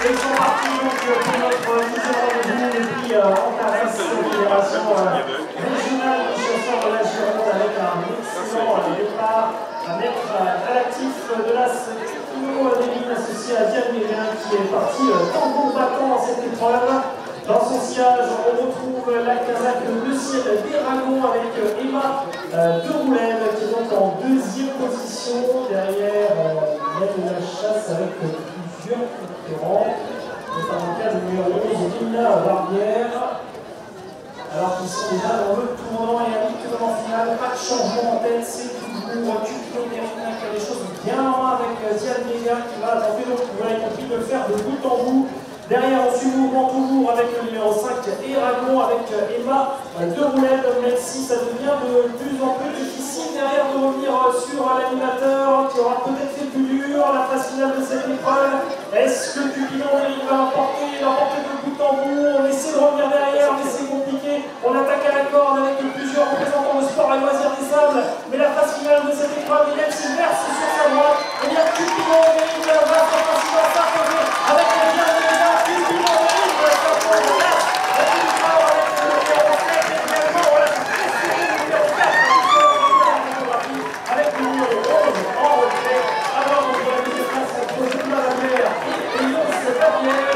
ils sont partis donc pour notre 10e rendez-vous et puis Antares, fédération régionale de chasseurs de la Gironde avec un excellent départ à mettre à l'actif de l'As Tino Devine associé à Diane Mévin qui est parti tambour battant dans cette épreuve. Dans son sillage, on retrouve la casaque Le Ciel d'Eragon avec Emma de Roulève qui est donc en 2e position. Derrière, il y a de la chasse avec plusieurs concurrents, notamment le cas du numéro 11, Lina Barbière. Alors qu'ils sont déjà dans le tournant et à mi-tournant final, pas de changement en tête, c'est toujours Cupidon Mérina qui a des choses bien en main avec Diane Méga qui va tenter, donc vous l'avez compris, de le faire de bout en bout. Derrière, on suit le mouvement toujours avec le numéro 5, Eragon, avec Emma de Roulette, même si ça devient de plus en plus difficile derrière de revenir sur l'animateur qui aura peut-être fait plus dur la phase finale de cette épreuve. Est-ce que Cupidon Mérina va l'emporter de bout en bout? On essaie de revenir derrière, mais c'est compliqué. On attaque à la corde avec plusieurs représentants de sport et loisirs des sables, mais la phase finale de cette épreuve, même s'il verse sur sa droite, et bien Cupidon Mérina va facilement s'imposer avec la Diane Méga. Cupidon Mérina va s'imposer de l'As, la victoire avec le numéro 7 et également voilà, le numéro 4 avec le numéro 11 en retrait. Alors on va la mise de place entre Thomas Lamère et Yos Barbière.